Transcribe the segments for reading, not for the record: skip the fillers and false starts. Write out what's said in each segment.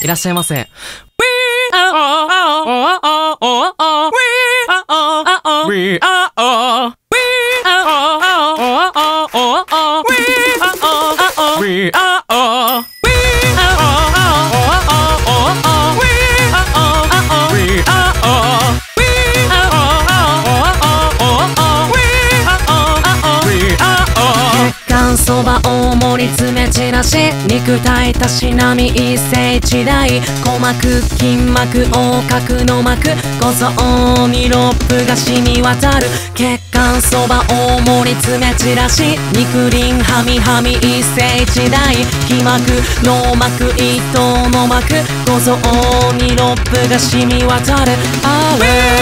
いらっしゃいませ。そば大盛り詰め散らし、肉体たしなみ一世一代、鼓膜筋膜横隔の膜、五臓にロップが染み渡る。血管そば大盛り詰め散らし、肉林はみはみ一世一代、皮膜脳膜一頭の膜、五臓にロップが染み渡る。あ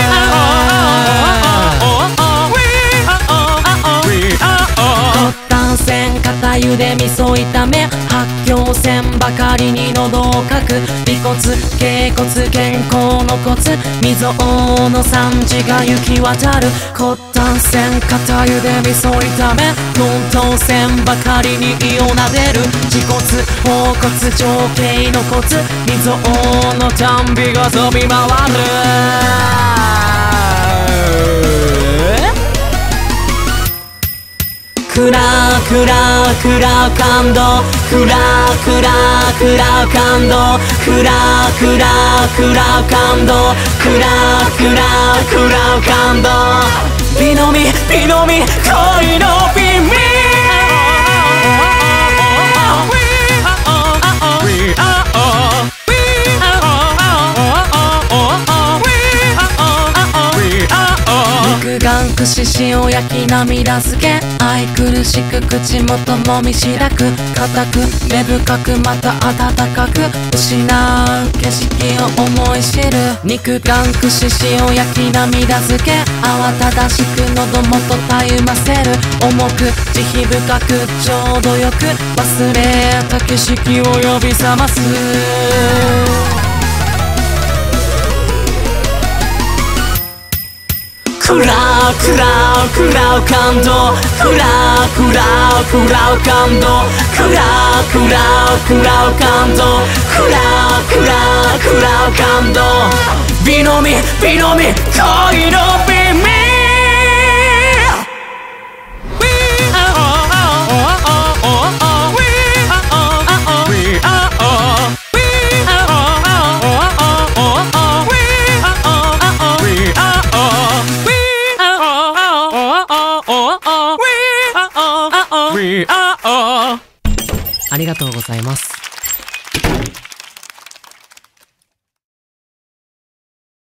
線片茹で味噌炒め、発狂線ばかりに喉をかく。尾骨頸骨健康の骨、未曾有の産地が行き渡る。骨端線片茹で味噌炒め、鈍頭線ばかりに胃をなでる。自骨包骨上頸の骨、未曾有の短尾が飛び回る。クラクラクラ感動、クラクラクラ感動、クラクラクラ感動、クラクラクラ感動。美の実美の実恋の美味。肉眼串塩焼き涙漬け、愛くるしく口元もみしらく、固く根深くまた温かく、失う景色を思い知る。肉眼串塩焼き涙漬け、慌ただしく喉元たゆませる。重く慈悲深くちょうどよく、忘れた景色を呼び覚ます。クラクラクラ感動、クラクラクラ感動、クラクラクラ感動、クラクラクラ感動。美の実美の実恋の美味。ありがとうございます。